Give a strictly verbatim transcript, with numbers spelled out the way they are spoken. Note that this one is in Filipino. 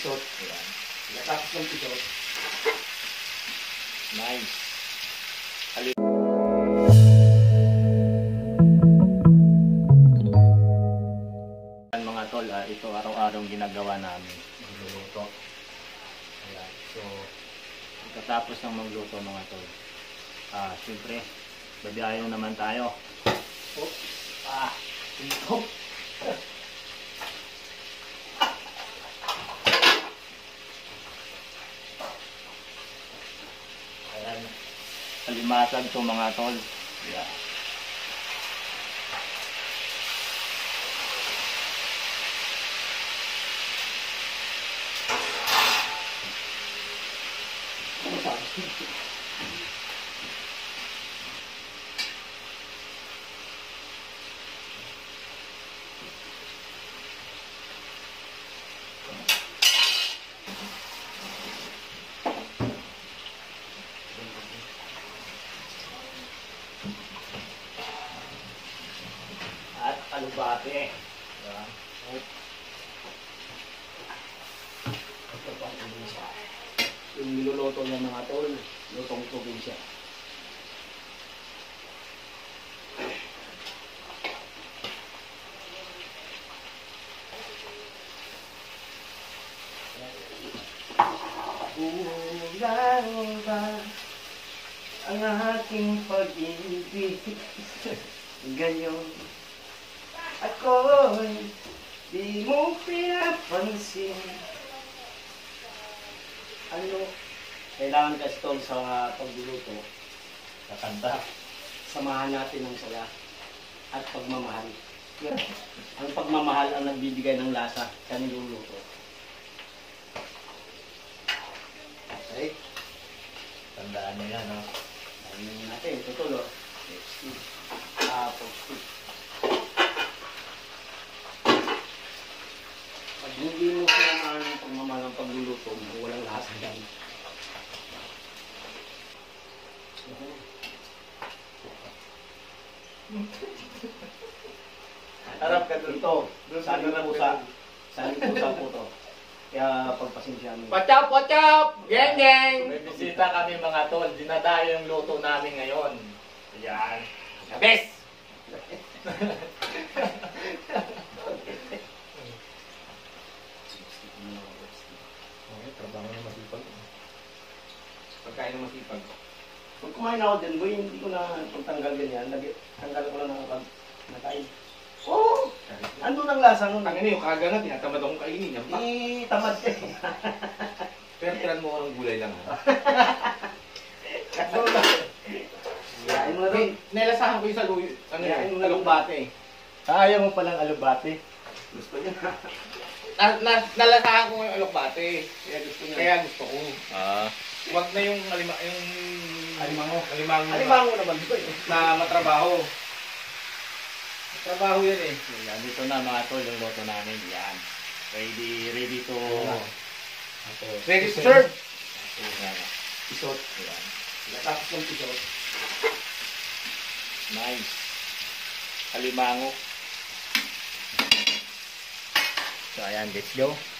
Isot. Ayan. Natapos ng isot. Nice. Halim mga tol, ah, ito araw-araw ginagawa namin. Magluluto. Ayan. So, pagkatapos ng magluto mga tol, ah, siyempre, babiyahe naman tayo. Oh, ah, ito. Ayan, kalimasag to mga tol. Yeah. At alubate. Ayan. Ito pang probinsya. Yung niluluto niya mga tol, lutong probinsya. Ulan ba ang aking pag-ibig? Ganyan ako'y di mo pinapansin. Ano? Kailangan kasi tol sa pagluluto, sa kanta, samahan natin ang saya at pagmamahal. Ang pagmamahal ang nagbibigay ng lasa sa niluluto. Okay? Tandaan nyo yan, no? Tandaan natin, tutulo. Tapos, pag hindi mo kailangan ng pagmamahal ng pagluluto mo, walang lasa yan. Harap ka dito. Saling pusa. Saling pusa po to. Kaya pagpasensya mo. Watch up, watch up! Geng, geng! May bisita kami mga tol. Dinadayo yung luto namin ngayon. Ayan. The best! Okay, trabaho na masipag. Pagkain na masipag. Pag kumain ako din, boy, hindi ko na pagtanggal ganyan. Tanggal ko lang ng nakain. Oo! Oh, andun ang lasa nun. Ang ina yung kaga nga, tinatamad akong kainin. Yan pa. Eh, tamad ka. Pero tiran mo ko ng gulay lang. Ha? Yain mo na rin. Nailasahan ko yung saluyo. Ano Yain mo yung na rin. alubate eh. Ayaw mo palang alubate. Gusto niya. na, na, nalasahan ko yung alubate. Kaya gusto niya. Kaya gusto ko. Ah. Huwag na yung alima, yung... Alimango. Alimango. Alimango naman dito eh. Na matrabaho. Trabaho yan eh. Yan, dito na mga tol, yung loto namin. Yan. Ready, ready to... Ready to serve. Yan. Isot. Yan. Natapos ng isot. Nice. Alimango. So ayan, let's go.